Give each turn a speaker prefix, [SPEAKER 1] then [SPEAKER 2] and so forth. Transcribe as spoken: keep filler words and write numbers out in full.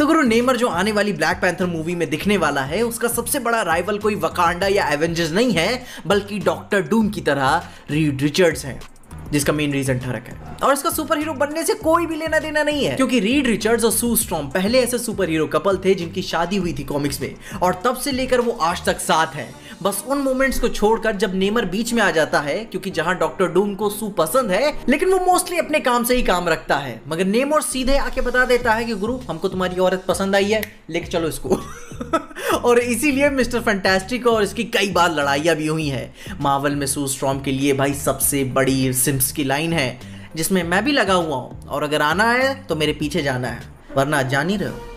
[SPEAKER 1] तो गुरु नेमर जो आने वाली ब्लैक पैंथर मूवी में दिखने वाला है, उसका सबसे बड़ा राइवल कोई वकांडा या एवेंजर्स नहीं है, बल्कि डॉक्टर डूम की तरह रीड रिचर्ड्स है, जिसका मेन रीजन ठरक है। और इसका सुपर हीरो बनने से कोई भी लेना देना नहीं है, क्योंकि रीड रिचर्ड्स और सू स्ट्रॉम पहले ऐसे सुपर हीरो कपल थे जिनकी शादी हुई थी कॉमिक्स में, और तब से लेकर वो आज तक साथ हैं। बस उन मोमेंट्स को छोड़कर जब नेमर बीच में आ जाता है, क्योंकि जहां डॉक्टर डूम को सू पसंद है, लेकिन वो मोस्टली अपने काम से ही काम रखता है, मगर नेमर सीधे आके बता देता है कि गुरु हमको तुम्हारी औरत पसंद आई है, लेके चलो इसको। और इसीलिए मिस्टर फैंटास्टिक और इसकी कई बार लड़ाइयाँ भी हुई हैं। मार्वल में सू स्ट्रॉम के लिए भाई सबसे बड़ी सिम्स की लाइन है, जिसमें मैं भी लगा हुआ हूँ, और अगर आना है तो मेरे पीछे जाना है, वरना जान ही रहे हो।